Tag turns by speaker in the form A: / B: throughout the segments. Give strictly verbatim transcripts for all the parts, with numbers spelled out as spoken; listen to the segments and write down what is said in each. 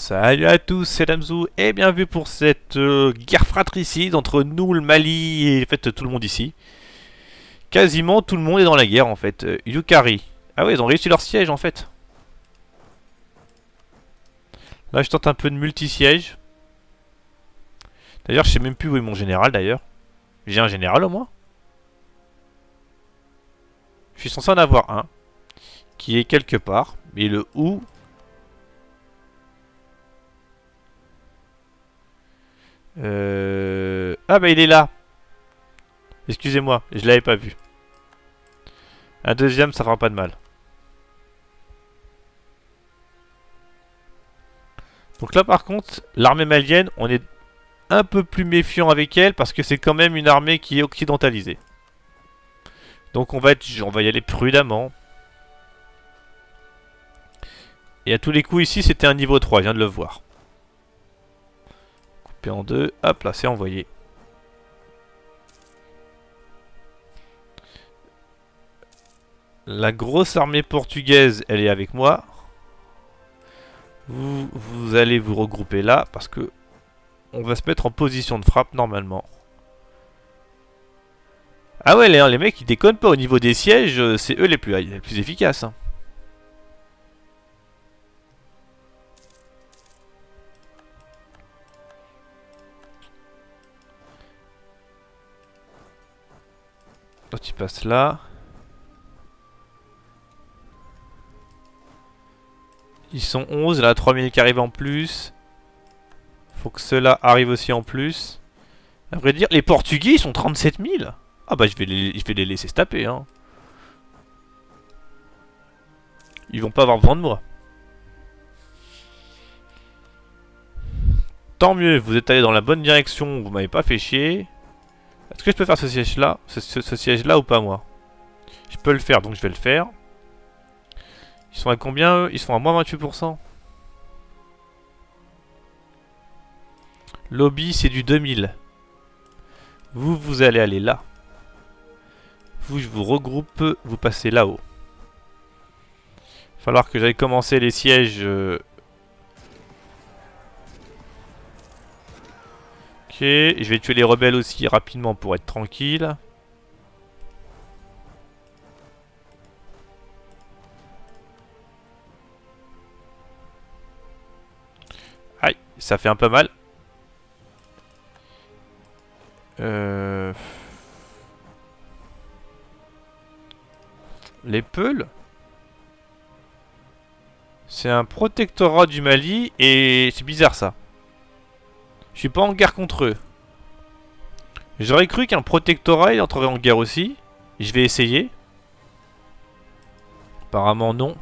A: Salut à tous, c'est Damzou et bienvenue pour cette euh, guerre fratricide entre nous, le Mali et en fait tout le monde ici. Quasiment tout le monde est dans la guerre en fait. Euh, Yukari. Ah ouais, ils ont réussi leur siège en fait. Là je tente un peu de multi-siège. D'ailleurs je sais même plus où est mon général d'ailleurs. J'ai un général au moins. Je suis censé en avoir un. Qui est quelque part. Mais le où... Euh... Ah bah il est là. Excusez-moi, je l'avais pas vu. Un deuxième, ça fera pas de mal. Donc là par contre, l'armée malienne, on est un peu plus méfiant avec elle parce que c'est quand même une armée qui est occidentalisée. Donc on va être, on va y aller prudemment. Et à tous les coups ici, c'était un niveau trois, je viens de le voir. Coupé en deux, hop là, c'est envoyé. La grosse armée portugaise, elle est avec moi. Vous, vous allez vous regrouper là parce que on va se mettre en position de frappe normalement. Ah ouais, les, les mecs ils déconnent pas au niveau des sièges, c'est eux les plus, les plus efficaces. Hein. Toi tu passes là. Ils sont onze, là trois mille qui arrivent en plus. Faut que ceux-là arrivent aussi en plus. À vrai dire, les Portugais ils sont trente-sept mille. Ah bah je vais les, je vais les laisser se taper hein. Ils vont pas avoir besoin de moi. Tant mieux, vous êtes allé dans la bonne direction, vous m'avez pas fait chier. Est-ce que je peux faire ce siège là ce, ce, ce siège là ou pas moi? Je peux le faire donc je vais le faire. Ils sont à combien eux? Ils sont à moins vingt-huit pour cent. Lobby c'est du deux mille. Vous, vous allez aller là. Vous, je vous regroupe, vous passez là-haut. Il va falloir que j'aille commencer les sièges. Euh... Ok, je vais tuer les rebelles aussi rapidement pour être tranquille. Aïe, ça fait un peu mal. Euh... Les Peuls. C'est un protectorat du Mali et c'est bizarre ça. Je suis pas en guerre contre eux. J'aurais cru qu'un protectorat il entrerait en guerre aussi. Je vais essayer. Apparemment non.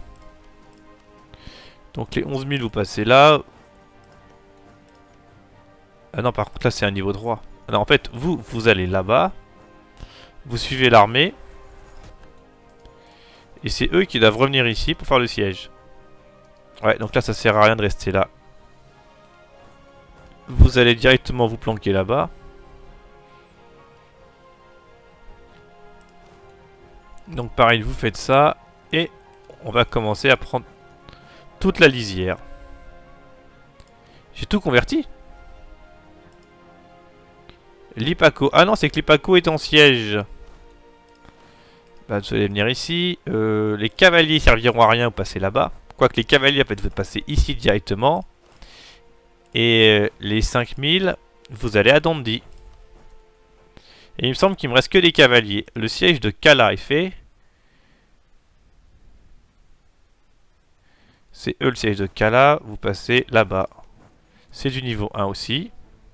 A: Donc les onze mille vous passez là. Ah non par contre là c'est un niveau trois. Alors en fait vous, vous allez là-bas. Vous suivez l'armée. Et c'est eux qui doivent revenir ici pour faire le siège. Ouais donc là ça sert à rien de rester là. Vous allez directement vous planquer là-bas. Donc pareil, vous faites ça. Et on va commencer à prendre toute la lisière. J'ai tout converti. Lipaco. Ah non, c'est que Lipaco est en siège. Bah, vous allez venir ici. Euh, les cavaliers serviront à rien, vous passez là-bas. Quoique les cavaliers, en fait, vous passez ici directement. Et euh, les cinq mille, vous allez à Dundee. Et il me semble qu'il me reste que des cavaliers. Le siège de Kala est fait. C'est eux le siège de Kala. Vous passez là-bas. C'est du niveau un aussi.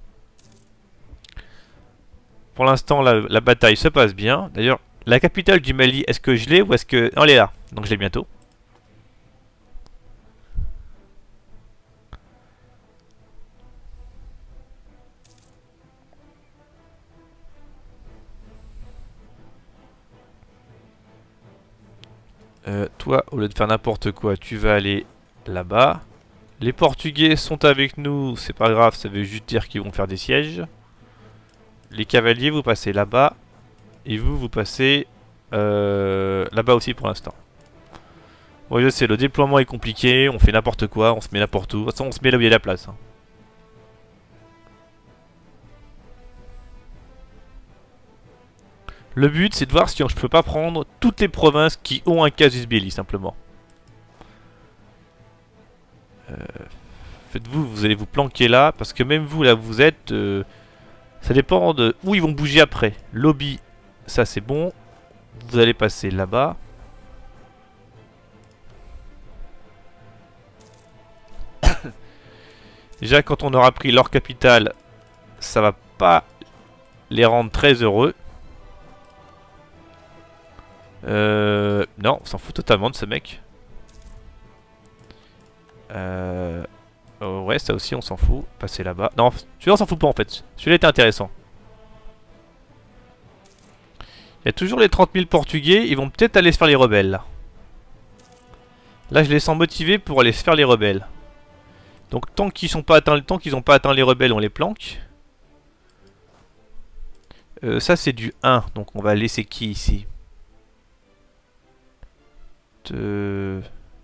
A: Pour l'instant, la, la bataille se passe bien. D'ailleurs, la capitale du Mali, est-ce que je l'ai ou est-ce que... Non, elle est là. Donc je l'ai bientôt. Euh, toi, au lieu de faire n'importe quoi, tu vas aller là-bas. Les Portugais sont avec nous, c'est pas grave, ça veut juste dire qu'ils vont faire des sièges. Les cavaliers, vous passez là-bas. Et vous, vous passez euh, là-bas aussi pour l'instant. Bon, je sais, le déploiement est compliqué, on fait n'importe quoi, on se met n'importe où. De toute façon, on se met là où il y a la place. Hein. Le but, c'est de voir si je peux pas prendre toutes les provinces qui ont un casus belli, simplement. Euh, Faites-vous, vous allez vous planquer là, parce que même vous, là où vous êtes, euh, ça dépend de où ils vont bouger après. Lobby, ça c'est bon. Vous allez passer là-bas. Déjà, quand on aura pris leur capitale, ça va pas les rendre très heureux. Euh, non, on s'en fout totalement de ce mec. Euh, oh ouais, ça aussi, on s'en fout. Passer là-bas. Non, celui-là, on s'en fout pas en fait. Celui-là était intéressant. Il y a toujours les trente mille Portugais. Ils vont peut-être aller se faire les rebelles là. Là, je les sens motivés pour aller se faire les rebelles. Donc tant qu'ils sont pas atteints, tant qu'ils n'ont pas atteint les rebelles, on les planque. Euh, ça c'est du un, donc on va laisser qui ici? De...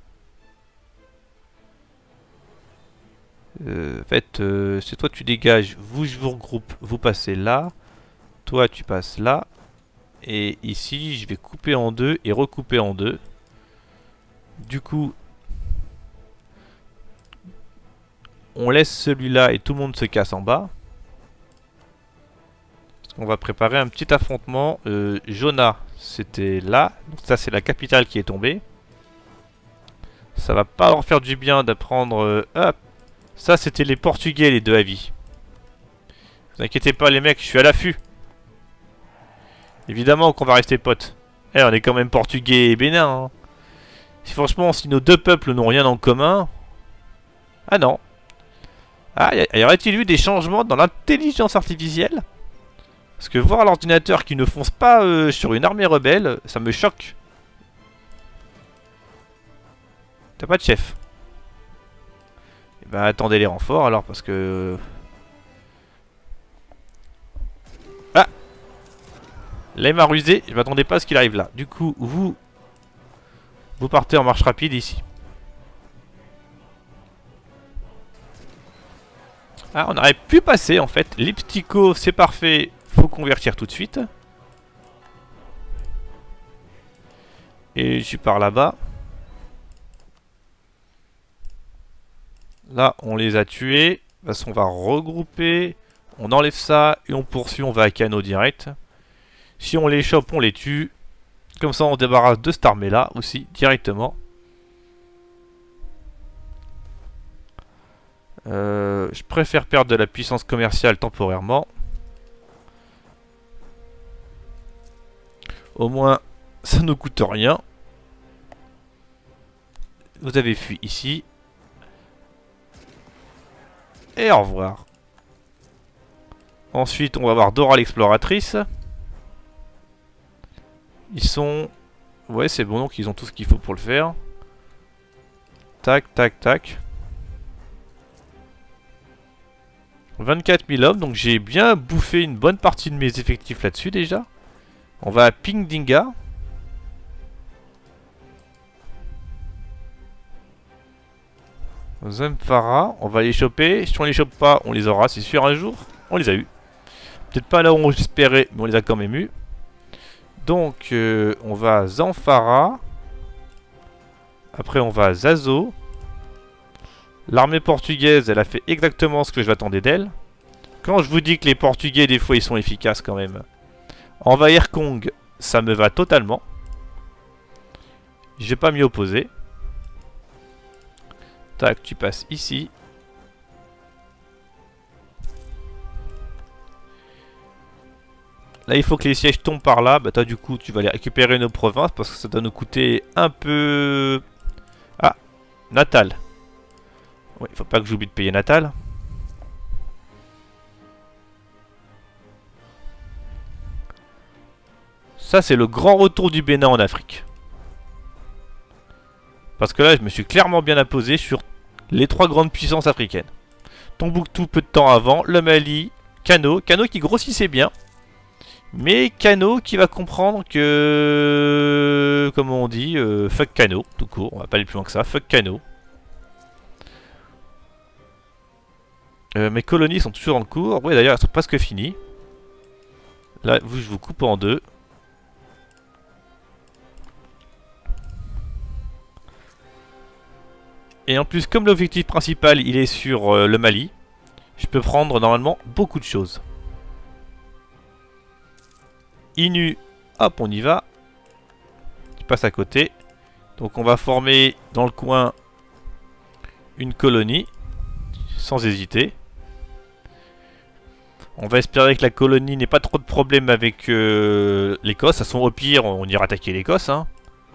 A: Euh, en fait, euh, c'est toi tu dégages, vous je vous regroupe, vous passez là. Toi tu passes là. Et ici je vais couper en deux et recouper en deux. Du coup... on laisse celui-là et tout le monde se casse en bas. Parce qu'on va préparer un petit affrontement. Euh, Jona, c'était là. Donc ça, c'est la capitale qui est tombée. Ça va pas leur faire du bien d'apprendre... Euh, hop. Ça, c'était les Portugais, les deux avis. Vous inquiétez pas, les mecs, je suis à l'affût. Évidemment qu'on va rester potes. Eh, on est quand même Portugais et Bénin. Hein. Si, franchement, si nos deux peuples n'ont rien en commun... Ah non. Ah, y, y aurait-il eu des changements dans l'intelligence artificielle? Parce que voir l'ordinateur qui ne fonce pas euh, sur une armée rebelle, ça me choque. T'as pas de chef. Et bah attendez les renforts alors parce que... Ah, là il m'a rusé, je m'attendais pas à ce qu'il arrive là. Du coup, vous... Vous partez en marche rapide ici. Ah, on aurait pu passer en fait. Lipstico, c'est parfait. Faut convertir tout de suite. Et je suis par là-bas. Là, on les a tués. Parce qu'on va regrouper. On enlève ça et on poursuit. On va à Kano direct. Si on les chope, on les tue. Comme ça, on débarrasse de cette armée-là aussi, directement. Euh, je préfère perdre de la puissance commerciale temporairement. Au moins, ça ne coûte rien. Vous avez fui ici. Et au revoir. Ensuite, on va voir Dora l'exploratrice. Ils sont... Ouais, c'est bon, donc ils ont tout ce qu'il faut pour le faire. Tac, tac, tac. vingt-quatre mille hommes, donc j'ai bien bouffé une bonne partie de mes effectifs là-dessus déjà. On va à Pingdinga. Zamfara, on va les choper. Si on les chope pas, on les aura, c'est sûr, un jour. On les a eu. Peut-être pas là où on espérait, mais on les a quand même eu. Donc, euh, on va à Zamfara. Après, on va à Zazo. L'armée portugaise, elle a fait exactement ce que je m'attendais d'elle. Quand je vous dis que les Portugais, des fois, ils sont efficaces quand même. Envahir Kong, ça me va totalement. Je vais pas m'y opposer. Tac, tu passes ici. Là, il faut que les sièges tombent par là. Bah, toi, du coup, tu vas aller récupérer nos provinces parce que ça doit nous coûter un peu... Ah, Natal. Oui, il faut pas que j'oublie de payer Natal. Ça, c'est le grand retour du Bénin en Afrique. Parce que là, je me suis clairement bien imposé sur les trois grandes puissances africaines. Tombouctou peu de temps avant, le Mali, Kano. Kano qui grossissait bien. Mais Kano qui va comprendre que... Comment on dit euh, fuck Kano, tout court. On va pas aller plus loin que ça. Fuck Kano. Euh, mes colonies sont toujours en cours. Oui, d'ailleurs, elles sont presque finies. Là, vous, je vous coupe en deux. Et en plus, comme l'objectif principal, il est sur euh, le Mali, je peux prendre normalement beaucoup de choses. Inu, hop, on y va. Je passe à côté. Donc on va former dans le coin une colonie, sans hésiter. On va espérer que la colonie n'ait pas trop de problèmes avec euh, l'Écosse. À son au pire, on ira attaquer l'Écosse. Hein.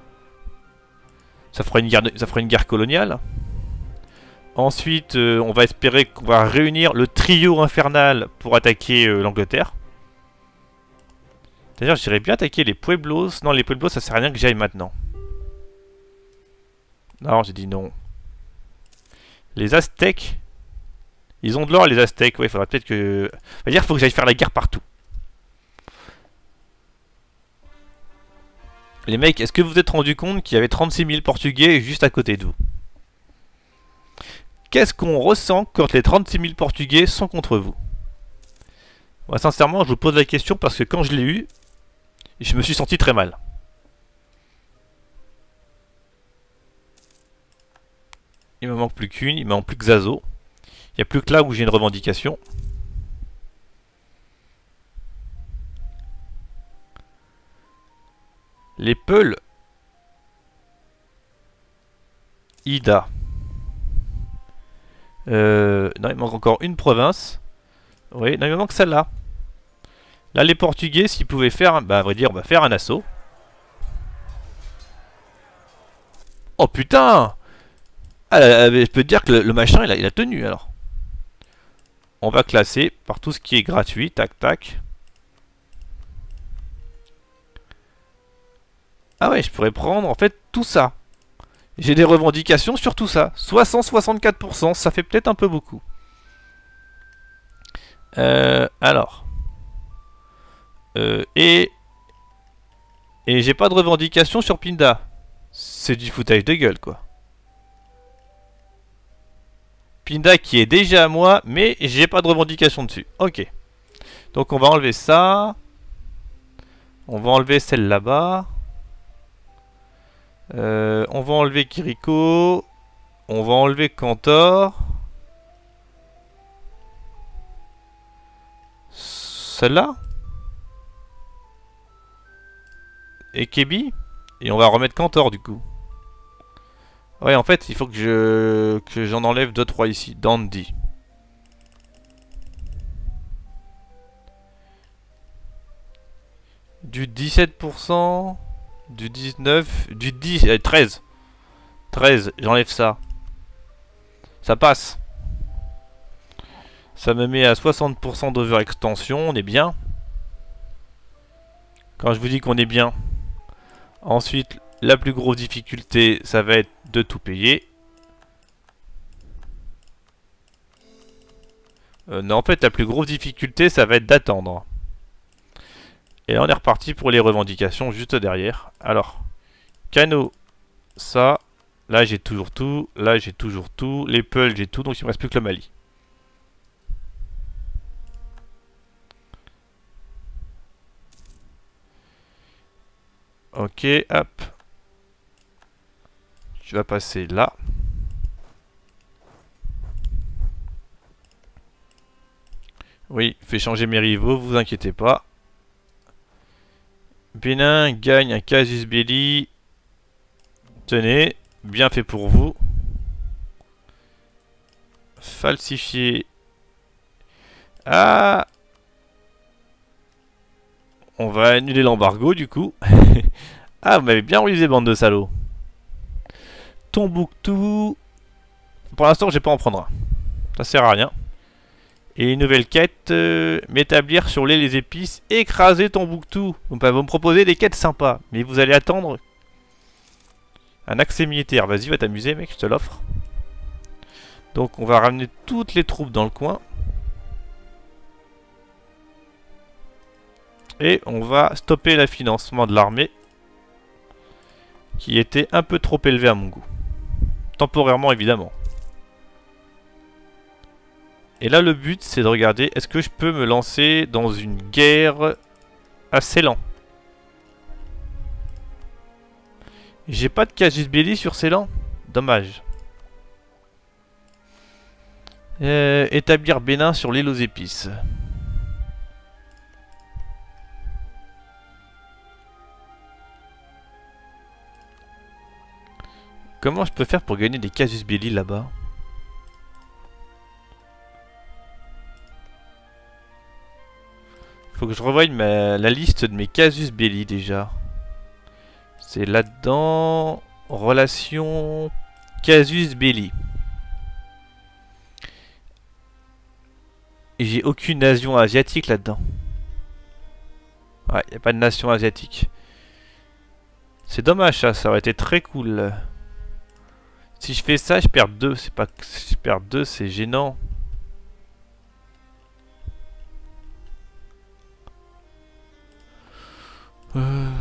A: Ça fera une guerre, ça fera une guerre coloniale. Ensuite, euh, on va espérer qu'on va réunir le trio infernal pour attaquer euh, l'Angleterre. D'ailleurs, j'irais bien attaquer les Pueblos. Non, les Pueblos, ça sert à rien que j'aille maintenant. Non, j'ai dit non. Les Aztèques. Ils ont de l'or, les Aztèques. Ouais, il faudra peut-être que... On va dire qu'il faut que j'aille faire la guerre partout. Les mecs, est-ce que vous vous êtes rendu compte qu'il y avait trente-six mille Portugais juste à côté de vous? Qu'est-ce qu'on ressent quand les trente-six mille Portugais sont contre vous? Moi, sincèrement, je vous pose la question parce que quand je l'ai eu, je me suis senti très mal. Il me manque plus qu'une, il me manque plus que Zazo. Il n'y a plus que là où j'ai une revendication. Les Peuls. Ida. Euh, non, il manque encore une province. Oui, non, il me manque celle-là. Là, les Portugais, s'ils pouvaient faire... Bah, à vrai dire, on va faire un assaut. Oh, putain! Ah, je peux te dire que le, le machin, il a, il a tenu, alors. On va classer par tout ce qui est gratuit. Tac, tac. Ah ouais, je pourrais prendre, en fait, tout ça. J'ai des revendications sur tout ça. soixante à soixante-quatre pour cent, ça fait peut-être un peu beaucoup. Euh, alors. Euh, et... Et j'ai pas de revendication sur Pinda. C'est du foutage de gueule, quoi. Pinda qui est déjà à moi, mais j'ai pas de revendication dessus. Ok. Donc on va enlever ça. On va enlever celle là-bas. Euh, on va enlever Kiriko. On va enlever Cantor. Celle-là. Et Kebi. Et on va remettre Cantor du coup. Ouais, en fait, il faut que je que j'en enlève deux trois ici. Dandy. Du dix-sept pour cent. Du dix-neuf. Du dix. Euh, treize. treize. J'enlève ça. Ça passe. Ça me met à soixante pour cent d'overextension. On est bien. Quand je vous dis qu'on est bien. Ensuite, la plus grosse difficulté, ça va être de tout payer. Euh, non, en fait, la plus grosse difficulté, ça va être d'attendre. Et là, on est reparti pour les revendications juste derrière. Alors, Kano, ça. Là, j'ai toujours tout. Là, j'ai toujours tout. Les Peuls, j'ai tout. Donc, il ne me reste plus que le Mali. Ok, hop. Tu vas passer là. Oui, fais changer mes rivaux, vous inquiétez pas. Bénin gagne un casus belli. Tenez, bien fait pour vous. Falsifié. Ah! On va annuler l'embargo du coup. Ah, vous m'avez bien réalisé, bande de salauds. Tombouctou. Pour l'instant, je vais pas en prendre un. Ça sert à rien. Et une nouvelle quête. Euh, M'établir sur l'île les épices. Écraser Tombouctou. Vous me proposez des quêtes sympas. Mais vous allez attendre. Un accès militaire. Vas-y, va t'amuser, mec. Je te l'offre. Donc, on va ramener toutes les troupes dans le coin. Et on va stopper le financement de l'armée, qui était un peu trop élevé à mon goût. Temporairement, évidemment. Et là, le but, c'est de regarder, est-ce que je peux me lancer dans une guerre à Ceylan? J'ai pas de casus belli sur Ceylan. Dommage. Euh, établir Bénin sur l'île aux épices. Comment je peux faire pour gagner des casus belli là-bas? Faut que je revoie ma, la liste de mes casus belli déjà. C'est là-dedans. Relation casus belli. Et j'ai aucune nation asiatique là-dedans. Ouais, y a pas de nation asiatique. C'est dommage ça, ça aurait été très cool. Si je fais ça, je perds deux. C'est pas que si je perds deux, c'est gênant. Euh...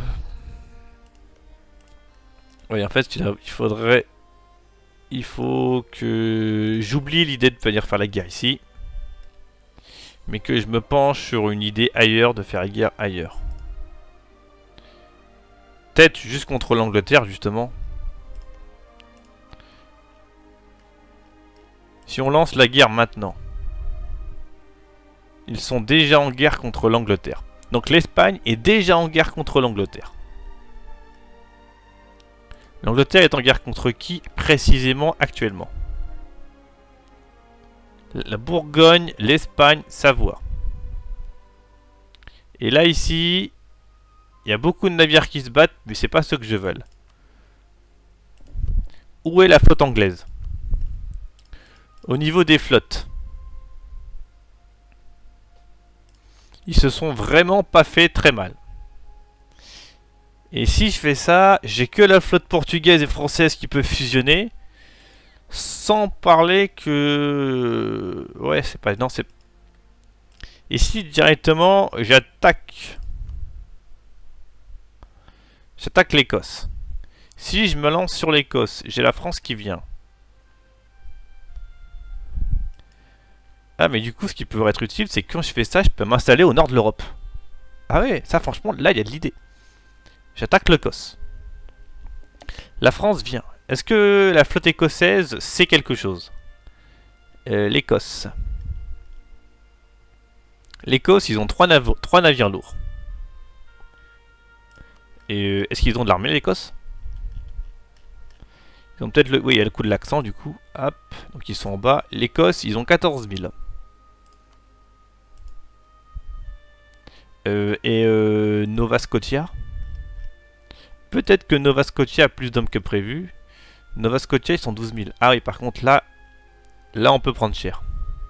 A: Oui, en fait, il faudrait... Il faut que j'oublie l'idée de venir faire la guerre ici. Mais que je me penche sur une idée ailleurs, de faire la guerre ailleurs. Peut-être juste contre l'Angleterre, justement. Si on lance la guerre maintenant. Ils sont déjà en guerre contre l'Angleterre. Donc l'Espagne est déjà en guerre contre l'Angleterre. L'Angleterre est en guerre contre qui précisément actuellement? La Bourgogne, l'Espagne, Savoie. Et là ici, il y a beaucoup de navires qui se battent, mais c'est pas ce que je veux. Où est la flotte anglaise? Au niveau des flottes, ils se sont vraiment pas fait très mal. Et si je fais ça, j'ai que la flotte portugaise et française qui peut fusionner. Sans parler que... Ouais, c'est pas... Non, c'est... Et si directement, j'attaque... J'attaque l'Écosse. Si je me lance sur l'Écosse, j'ai la France qui vient. Ah, mais du coup, ce qui pourrait être utile, c'est que quand je fais ça, je peux m'installer au nord de l'Europe. Ah ouais, ça franchement, là, il y a de l'idée. J'attaque l'Écosse. La France vient. Est-ce que la flotte écossaise sait quelque chose? euh, L'Écosse. L'Écosse, ils ont trois, nav trois navires lourds. Et euh, est-ce qu'ils ont de l'armée, l'Écosse? Ils ont peut-être le... Oui, il y a le coup de l'accent, du coup. Hop. Donc ils sont en bas. L'Écosse, ils ont quatorze mille. Euh, et euh, Nova Scotia. Peut-être que Nova Scotia a plus d'hommes que prévu. Nova Scotia, ils sont douze mille. Ah oui, par contre, là, là, on peut prendre cher.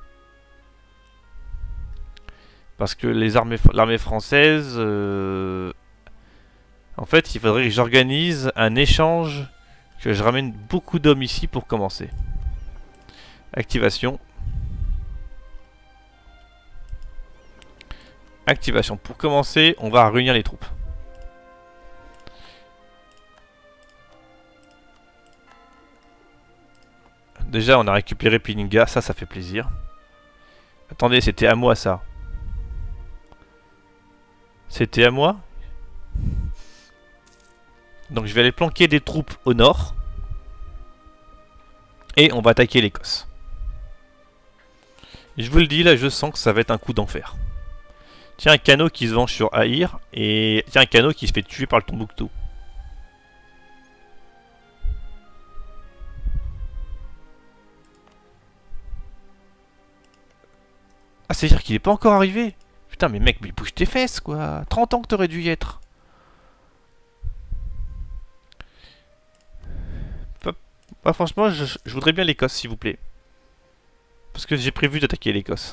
A: Parce que les armées, l'armée française... Euh, en fait, il faudrait que j'organise un échange, que je ramène beaucoup d'hommes ici pour commencer. Activation. Activation. Pour commencer, on va réunir les troupes. Déjà, on a récupéré Pininga, ça, ça fait plaisir. Attendez, c'était à moi, ça. C'était à moi. Donc, je vais aller planquer des troupes au nord. Et on va attaquer l'Écosse. Je vous le dis, là, je sens que ça va être un coup d'enfer. Tiens, un canot qui se venge sur Aïr. Et tiens, un canot qui se fait tuer par le Tombouctou. Ah, c'est-à-dire qu'il est pas encore arrivé? Putain, mais mec, mais bouge tes fesses, quoi. trente ans que t'aurais dû y être. Bah, franchement, je, je voudrais bien l'Écosse, s'il vous plaît. Parce que j'ai prévu d'attaquer l'Écosse.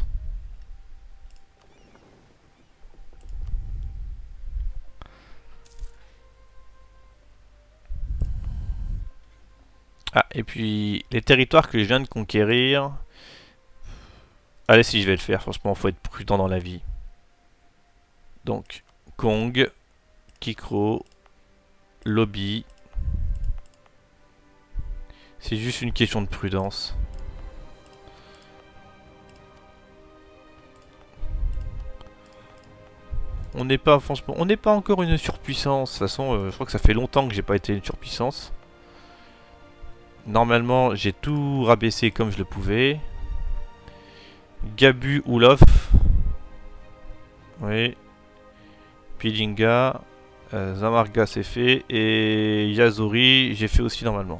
A: Ah, et puis, les territoires que je viens de conquérir... Allez, si je vais le faire, franchement, faut être prudent dans la vie. Donc, Kong, Kikro, Lobby. C'est juste une question de prudence. On n'est pas, franchement, on n'est pas encore une surpuissance. De toute façon, euh, je crois que ça fait longtemps que j'ai pas été une surpuissance. Normalement, j'ai tout rabaissé comme je le pouvais. Gabu, Ulof. Oui. Pilinga. Euh, Zamarga, c'est fait. Et Yazori, j'ai fait aussi normalement.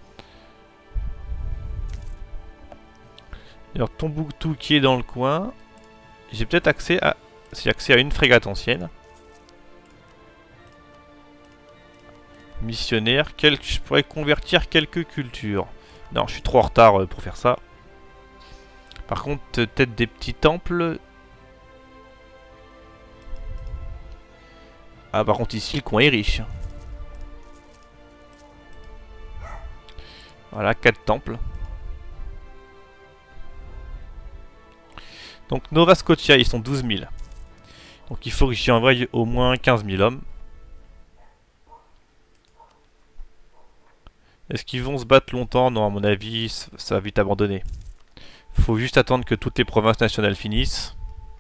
A: Alors, Tombouctou qui est dans le coin. J'ai peut-être accès à... C'est accès à une frégate ancienne. Missionnaire. Quel... Je pourrais convertir quelques cultures. Non, je suis trop en retard pour faire ça. Par contre, peut-être des petits temples. Ah, par contre, ici, le coin est riche. Voilà, quatre temples. Donc, Nova Scotia, ils sont douze mille. Donc il faut que j'y envoie au moins quinze mille hommes. Est-ce qu'ils vont se battre longtemps? Non, à mon avis, ça va vite abandonner. Il faut juste attendre que toutes les provinces nationales finissent.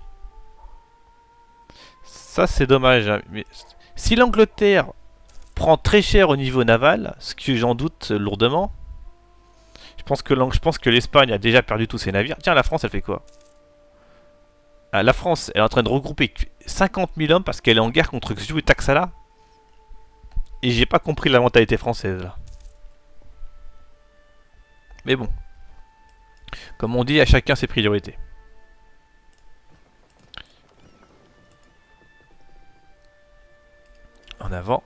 A: Ça, c'est dommage. Hein. Mais si l'Angleterre prend très cher au niveau naval, ce que j'en doute lourdement, je pense que je pense que l'Espagne a déjà perdu tous ses navires. Tiens, la France, elle fait quoi? Ah, la France, elle est en train de regrouper cinquante mille hommes parce qu'elle est en guerre contre Xiu et Taxala. Et j'ai pas compris la mentalité française là. Mais bon. Comme on dit, à chacun ses priorités. En avant.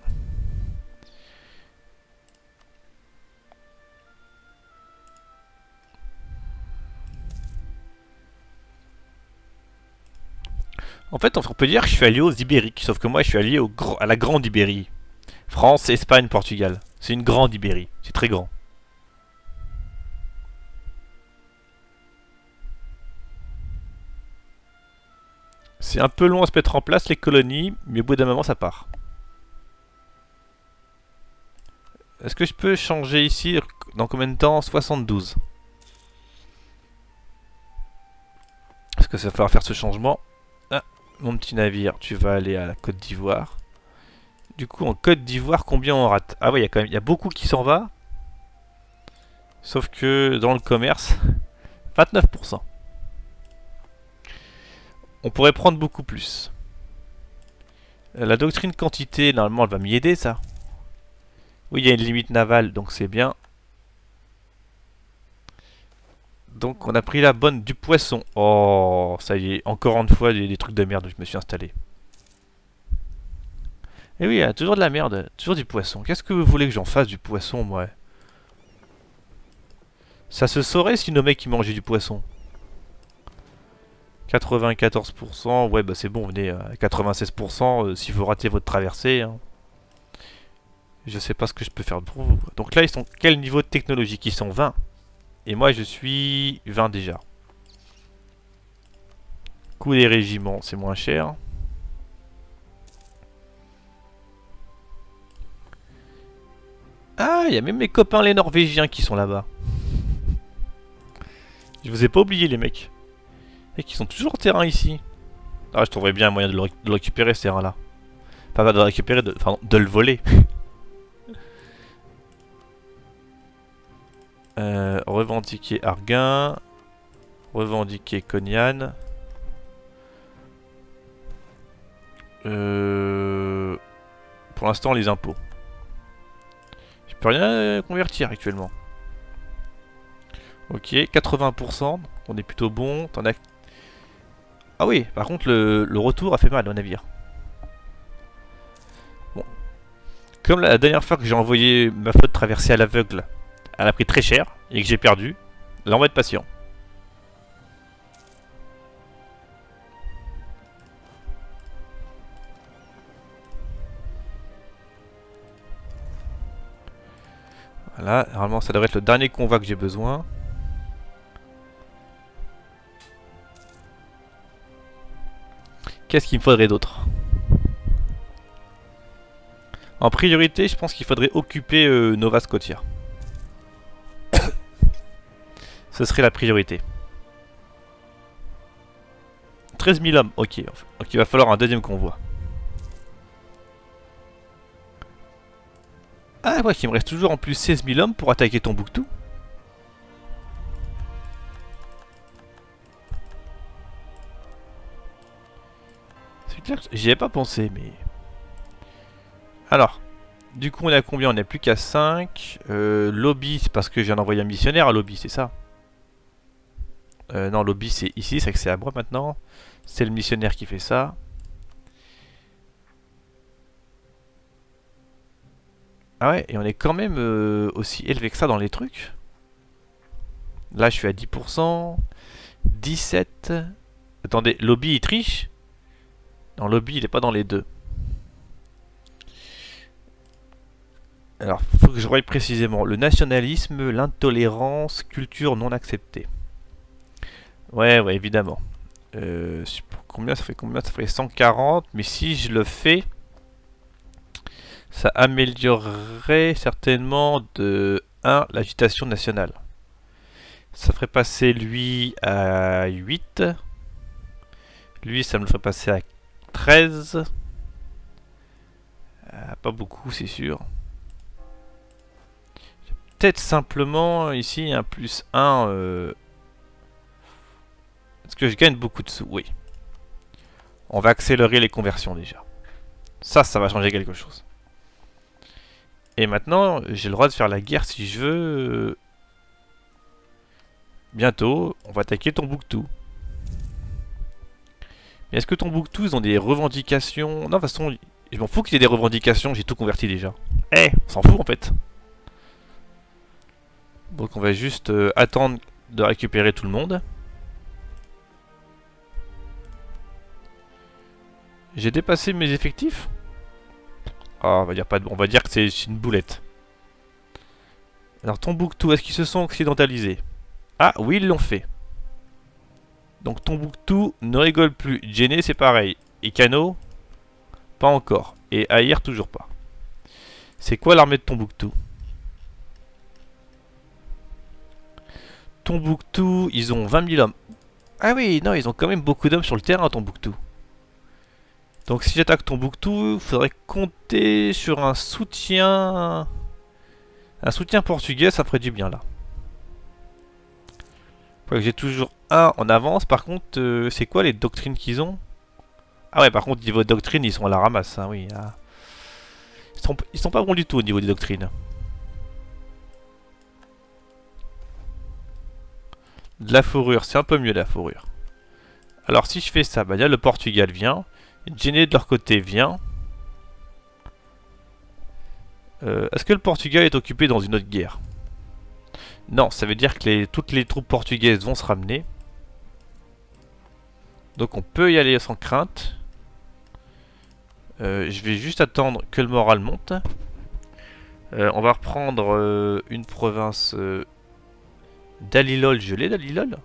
A: En fait, on peut dire que je suis allié aux Ibériques, sauf que moi je suis allié au gr à la grande Ibérie. France, Espagne, Portugal. C'est une grande Ibérie, c'est très grand. C'est un peu long à se mettre en place les colonies, mais au bout d'un moment ça part. Est-ce que je peux changer ici dans combien de temps? soixante-douze. Est-ce que ça va falloir faire ce changement? Ah, mon petit navire, tu vas aller à la Côte d'Ivoire. Du coup, en Côte d'Ivoire, combien on rate? Ah oui, il y a quand même, il y a beaucoup qui s'en va. Sauf que dans le commerce, vingt-neuf pour cent. On pourrait prendre beaucoup plus. La doctrine quantité, normalement, elle va m'y aider, ça. Oui, il y a une limite navale, donc c'est bien. Donc, on a pris la bonne du poisson. Oh, ça y est, encore une fois, des, des trucs de merde où je me suis installé. Et oui, il y a toujours de la merde, toujours du poisson. Qu'est-ce que vous voulez que j'en fasse du poisson, moi? Ça se saurait si nos mecs ils mangeaient du poisson. quatre-vingt-quatorze pour cent, ouais bah c'est bon, venez à quatre-vingt-seize pour cent euh, si vous ratez votre traversée. Hein. Je sais pas ce que je peux faire pour vous. Donc là ils sont quel niveau de technologique? Ils sont vingt. Et moi je suis vingt déjà. Coût des régiments, c'est moins cher. Ah, il y a même mes copains les Norvégiens qui sont là-bas. Je vous ai pas oublié les mecs. Et qui sont toujours en terrain ici. Ah, je trouverais bien un moyen de le, de le récupérer ce terrain-là. Enfin, pas de le récupérer, de, enfin, de le voler. euh, revendiquer Arguin. Revendiquer Cognan. Euh, pour l'instant, les impôts. Je peux rien convertir actuellement. Ok, quatre-vingts pour cent. On est plutôt bon. T'en as... Ah oui, par contre, le, le retour a fait mal au navire. Bon. Comme la dernière fois que j'ai envoyé ma flotte traverser à l'aveugle, elle a pris très cher et que j'ai perdu, là on va être patient. Voilà, normalement ça devrait être le dernier convoi que j'ai besoin. Qu'est-ce qu'il me faudrait d'autre? En priorité, je pense qu'il faudrait occuper euh, Nova Scotia. Ce serait la priorité. treize mille hommes, ok. Donc il va falloir un deuxième convoi. Ah ouais, il me reste toujours en plus seize mille hommes pour attaquer Tombouctou. C'est clair que j'y ai pas pensé, mais... Alors, du coup on est à combien? On n'est plus qu'à cinq. Euh, lobby, c'est parce que je viens d'envoyer un missionnaire à lobby, c'est ça? Euh, non, lobby c'est ici, c'est que c'est à moi maintenant. C'est le missionnaire qui fait ça. Ah ouais, et on est quand même euh, aussi élevé que ça dans les trucs. Là je suis à dix pour cent. dix-sept. Attendez, lobby il triche? Non, lobby il est pas dans les deux. Alors, faut que je voie précisément. Le nationalisme, l'intolérance, culture non acceptée. Ouais, ouais, évidemment. Euh, combien ça fait combien ça fait cent quarante, mais si je le fais, ça améliorerait certainement de un l'agitation nationale. Ça ferait passer lui à huit. Lui, ça me le ferait passer à treize. Euh, pas beaucoup, c'est sûr. Peut-être simplement ici un plus un. Euh... Est-ce que je gagne beaucoup de sous? Oui. On va accélérer les conversions déjà. Ça, ça va changer quelque chose. Et maintenant, j'ai le droit de faire la guerre si je veux. Bientôt, on va attaquer Tombouctou. Mais est-ce que Tombouctou, ils ont des revendications? Non, de toute façon, je m'en fous qu'il y ait des revendications, j'ai tout converti déjà. Eh, on s'en fout en fait. Donc on va juste euh, attendre de récupérer tout le monde. J'ai dépassé mes effectifs? Ah, on va dire pas de... on va dire que c'est une boulette. Alors Tombouctou, est-ce qu'ils se sont occidentalisés? Ah oui, ils l'ont fait. Donc Tombouctou ne rigole plus. Djenné c'est pareil. Et Kano, pas encore. Et Aïr toujours pas. C'est quoi l'armée de Tombouctou? Tombouctou, ils ont vingt mille hommes. Ah oui, non, ils ont quand même beaucoup d'hommes sur le terrain à Tombouctou. Donc si j'attaque Tombouctou, il faudrait compter sur un soutien... Un soutien portugais, ça ferait du bien là. J'ai toujours un en avance. Par contre, euh, c'est quoi les doctrines qu'ils ont? Ah ouais, par contre, niveau doctrine, ils sont à la ramasse. Hein, oui, ah. ils, sont, ils sont pas bons du tout au niveau des doctrines. De la fourrure, c'est un peu mieux la fourrure. Alors si je fais ça, bah là le Portugal vient. Djenné de leur côté vient. Euh, Est-ce que le Portugal est occupé dans une autre guerre? Non, ça veut dire que les, toutes les troupes portugaises vont se ramener. Donc on peut y aller sans crainte. Euh, je vais juste attendre que le moral monte. Euh, on va reprendre euh, une province euh, d'Alilol. Je l'ai d'Alilol?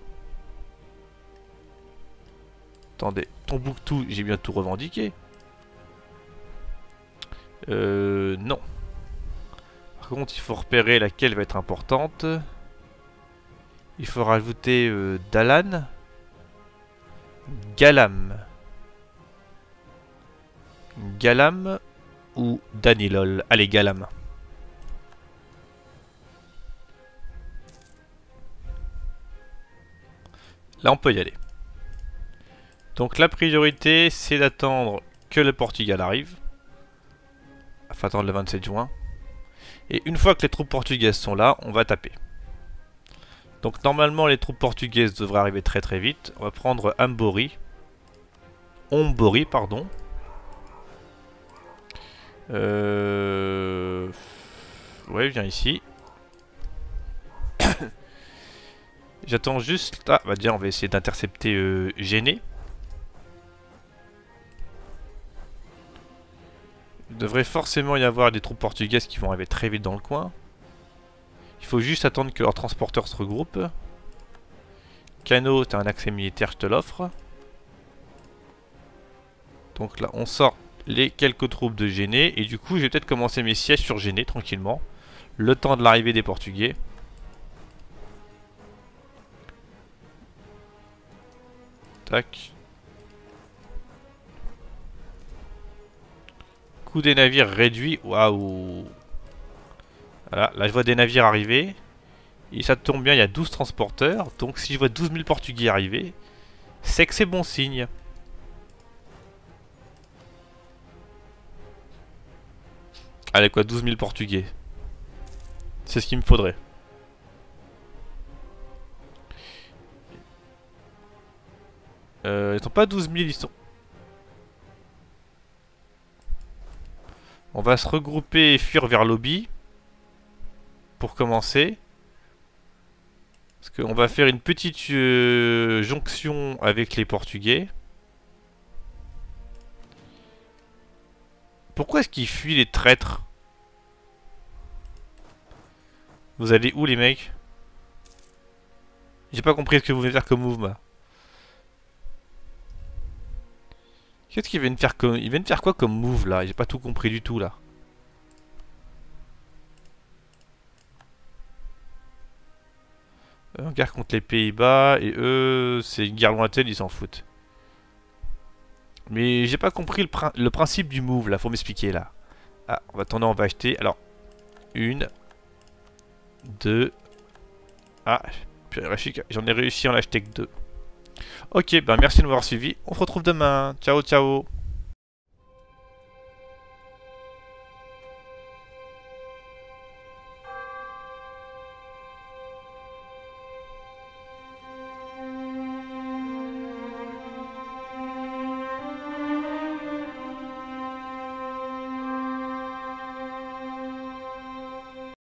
A: Attendez, Tombouctou, j'ai bien tout revendiqué. Euh, non. Par contre, il faut repérer laquelle va être importante. Il faut rajouter euh, Dalan. Galam. Galam ou Danilol. Allez, Galam. Là, on peut y aller. Donc la priorité, c'est d'attendre que le Portugal arrive. Il faut attendre le vingt-sept juin. Et une fois que les troupes portugaises sont là, on va taper. Donc normalement, les troupes portugaises devraient arriver très très vite. On va prendre Ambori. Ombori, pardon. Euh... Ouais, viens ici. J'attends juste... Ah, bah déjà, on va essayer d'intercepter euh, Djenné. Il devrait forcément y avoir des troupes portugaises qui vont arriver très vite dans le coin. Il faut juste attendre que leurs transporteurs se regroupent. Kano, t'as un accès militaire, je te l'offre. Donc là, on sort les quelques troupes de Géné. Et du coup, je vais peut-être commencer mes sièges sur Géné tranquillement. Le temps de l'arrivée des Portugais. Tac. Coût des navires réduit. Waouh. Voilà, là je vois des navires arriver. Et ça tombe bien, il y a douze transporteurs. Donc si je vois douze mille Portugais arriver, c'est que c'est bon signe. Allez quoi, douze mille Portugais. C'est ce qu'il me faudrait. Euh, ils sont pas douze mille, ils sont... On va se regrouper et fuir vers l'Obi. Pour commencer. Parce qu'on va faire une petite euh, jonction avec les Portugais. Pourquoi est-ce qu'ils fuient les traîtres? Vous allez où les mecs? J'ai pas compris ce que vous venez faire comme mouvement. Qu'est-ce qu'ils viennent faire comme... Ils viennent faire quoi comme move là? J'ai pas tout compris du tout là. Euh, guerre contre les Pays-Bas et eux, c'est une guerre lointaine, ils s'en foutent. Mais j'ai pas compris le, prin le principe du move là, faut m'expliquer là. Ah, on va attendre, on va acheter. Alors, une, deux. Ah, j'en ai réussi à en acheter que deux. Ok, ben merci de m'avoir suivi. On se retrouve demain. Ciao, ciao.